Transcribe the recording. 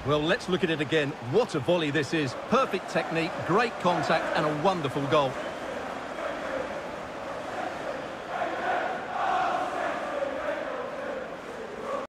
Well, let's look at it again. What a volley this is. Perfect technique, great contact and a wonderful goal.